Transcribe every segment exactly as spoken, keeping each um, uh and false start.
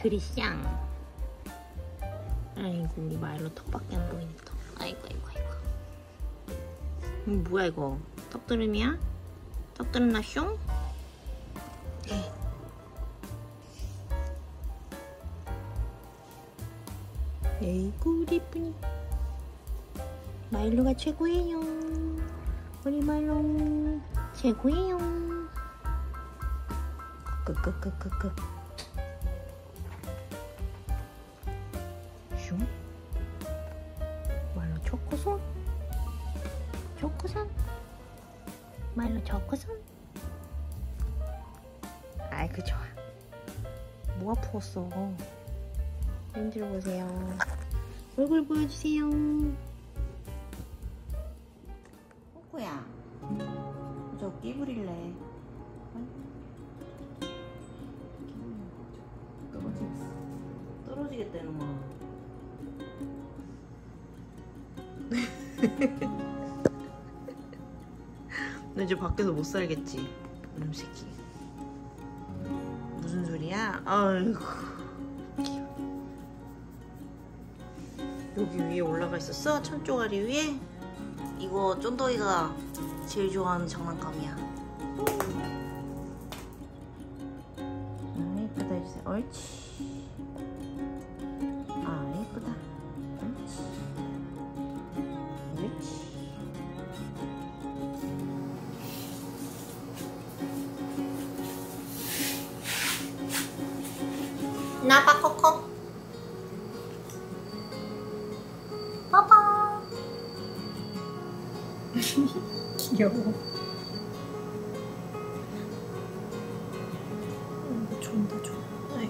그리샹. 아이고 우리 마일로 턱밖에 안 보이네. 턱. 아이고 아이고 아이고. 음, 뭐야 이거? 턱드름이야? 턱드름 나숑? 에이구 우리 이쁜이. 마일로가 최고예요. 우리 마일로 최고예요. 끄끄끄끄끄. 슝. 마일로 초코손. 초코손. 마일로 초코손. 아이고 좋아. 뭐가 부었어. 렌즈를 보세요. 얼굴 보여주세요. 코코야, 저 끼부릴래. 떨어지겠어. 떨어지겠다 이놈아. 너 이제 밖에서 못 살겠지, 이놈 새끼. 무슨 소리야? 아이고. 여기 위에 올라가 있었어? 천조가리 위에? 이거 쫀덕이가 제일 좋아하는 장난감이야. 아 예쁘다 해주세요. 옳지. 아 예쁘다. 옳지. 옳지. 나봐 코코. 봐봐. 귀여워. 음, 좋은데 좋아. 아이고.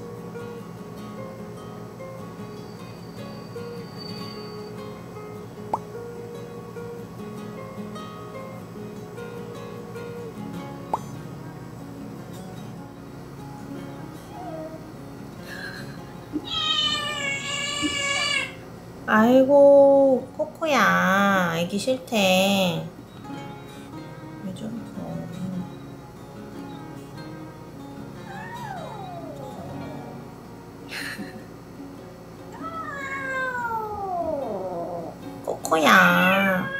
아이고 코코야 애기 싫대. 왜 저래? 코코야.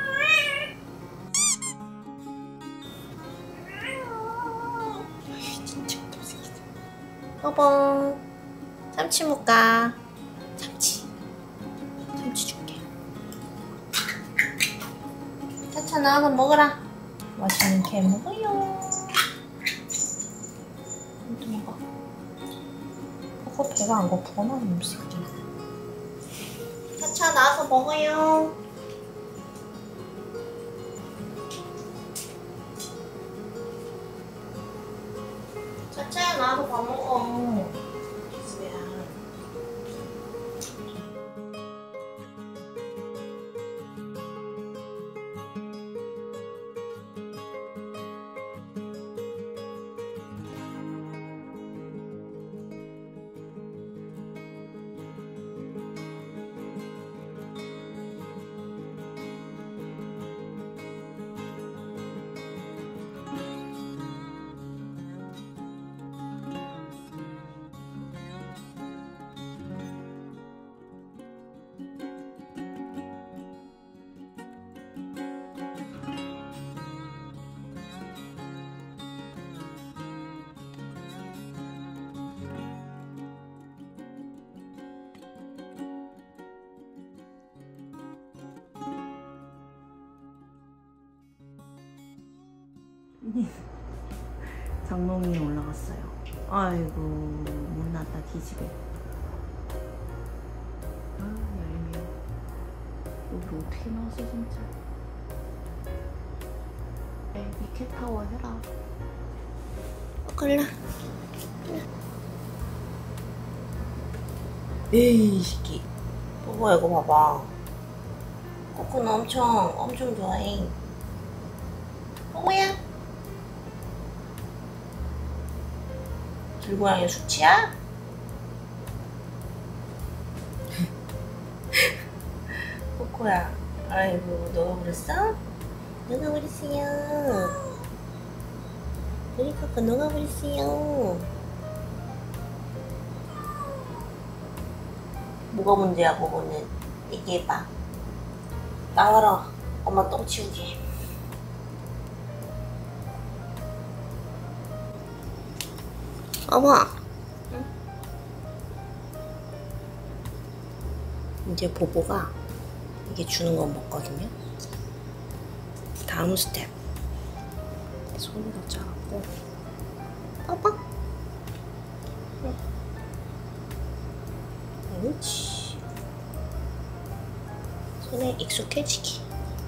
진짜 못생기다. 뽀봉. 참치 먹까? 참치. 참치 줄게. 차차 나와서 먹어라. 맛있는 게 먹어요. 이것도 먹어. 코코 배가 안 고프구나 음식이. 차차 나와서 먹어요. 차차야 나와서 밥 먹어. 장롱 위에 올라갔어요. 아이고 못났다 기집애. 아 얄미워. 여기 어떻게 나왔어 진짜. 애기 캣타워 해라. 어, 골라. 에이 새끼. 뽀뽀야 이거 봐봐. 코코는 엄청 엄청 좋아해. 뽀뽀야. 길고양이 수치야? 코코야. 아이고 녹아버렸어? 녹아버렸어요. 우리 코코 녹아버렸어요. 뭐가 문제야, 보고는. 얘기해봐. 나와라. 엄마 똥 치우게. 어머. 응? 이제 보보가 이게 주는 건 먹거든요. 다음 스텝. 손으로 짜고. 봐봐. 응. 그렇지. 손에 익숙해지기.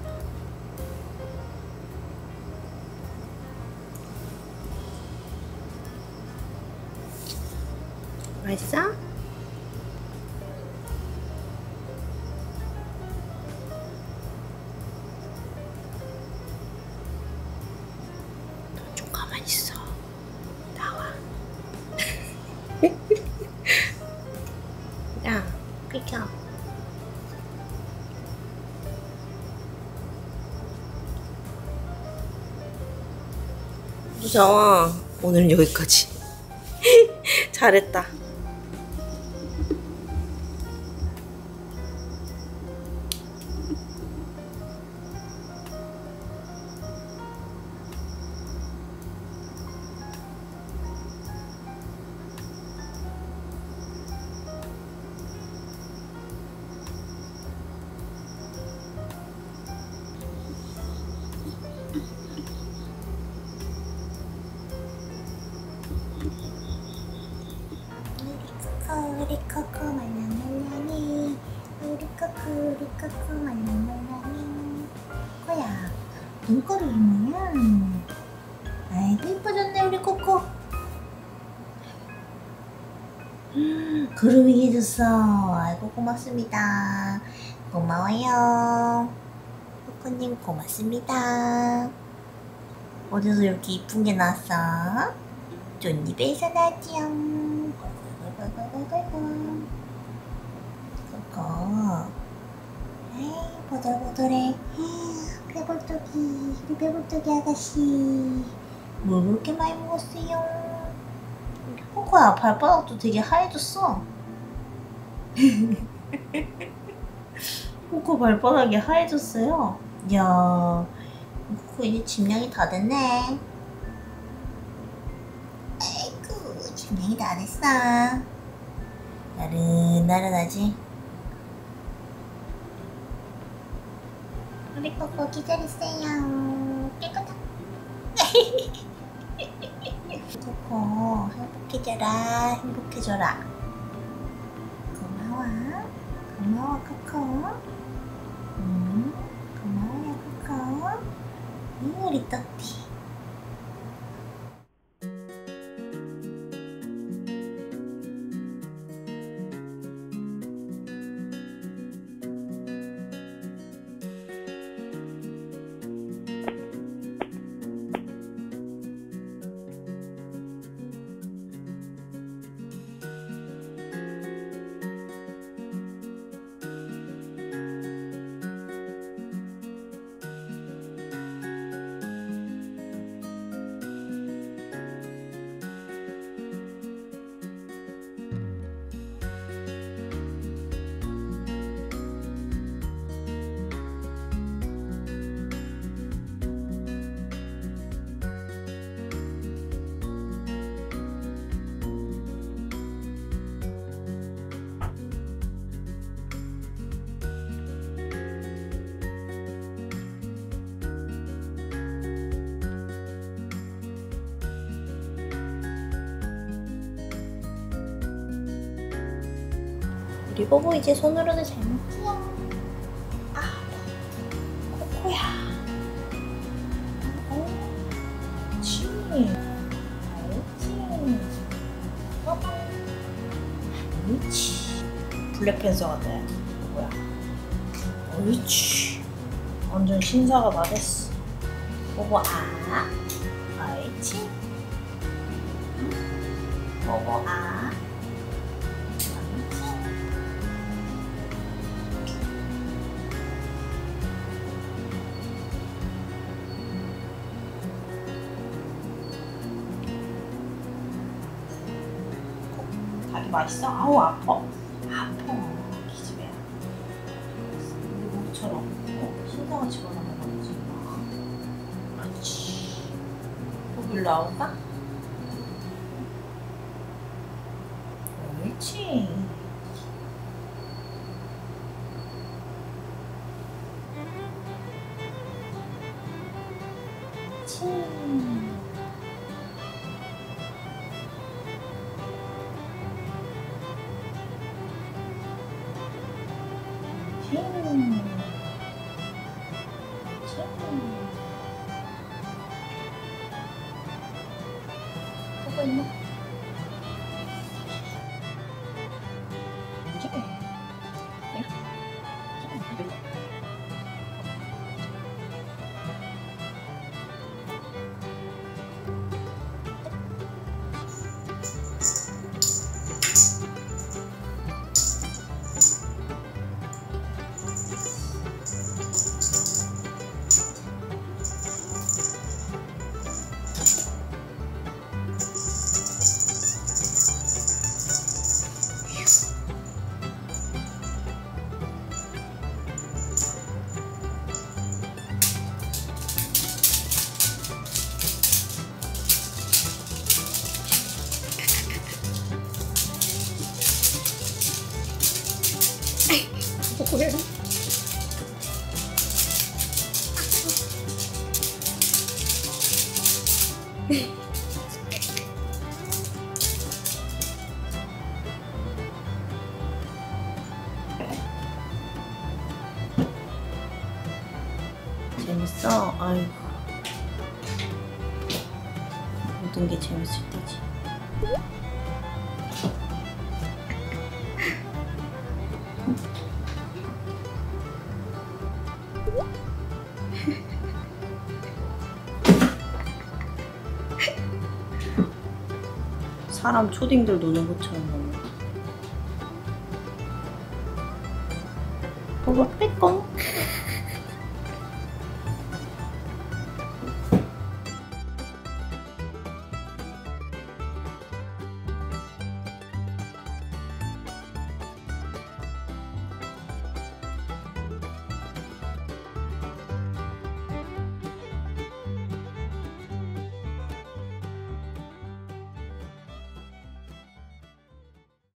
맛있어? 너 좀 가만히 있어. 나와. 야, 비켜. 무서워. 오늘은 여기까지. 잘했다. 우리 코코 말랑말랑해. 우리 코코 우리 코코 말랑말랑해. 코야 눈꺼리 뭐야? 아이고 이뻐졌네 우리 코코. 음, 구름이 해줬어. 아이고 고맙습니다. 고마워요. 코코님 고맙습니다. 어디서 이렇게 이쁜 게 나왔어? 쫀입에서 나지요. 그거 에이 보들보들해. 배불뚝이 우리 배불뚝이 아가씨 뭘 그렇게 많이 먹었어요? 코코야 발바닥도 되게 하얘졌어. 코코 발바닥이 하얘졌어요. 이야 코코 이제 짐량이 다 됐네. 아이고 짐량이 다 됐어. 나른나른하지? 우리 코코 기다렸어요. 깨끗하. 코코 행복해져라. 행복해져라. 고마워. 고마워 코코. 음, 고마워요 코코. 음, 우리 떡띠. 우리 보보 이제 손으로도 잘 먹지요. 아, 코코야. 어, 옳지. 옳지. 봐봐. 옳지. 블랙팬서 같아. 뭐야? 옳지. 완전 신사가 다 됐어. 보보 아. 옳지. 보보 아. 닭이 맛있어? 아우 아파. 아파. 것처럼. 어? 신상을 집어넣는 거지. 그렇지. 여기 나올까? 그렇지. 치. 뭐가 있나? 뭐야? 재밌어? 아이고, 모든 게 재밌을 때지. 사람 초딩들 노는 것처럼 노는. 보고 빼꼼.